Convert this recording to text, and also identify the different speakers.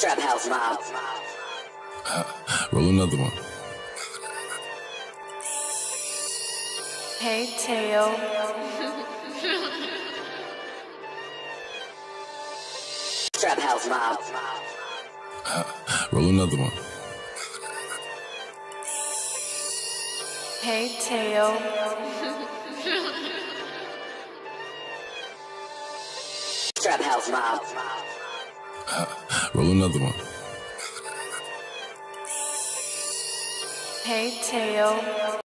Speaker 1: Trap House Mob.
Speaker 2: Roll another one.
Speaker 3: Hey, Teo.
Speaker 1: Trap House Mob.
Speaker 2: Roll another one.
Speaker 3: Hey, Teo.
Speaker 1: Trap House Mob.
Speaker 2: Roll another one.
Speaker 3: Hey, Teo.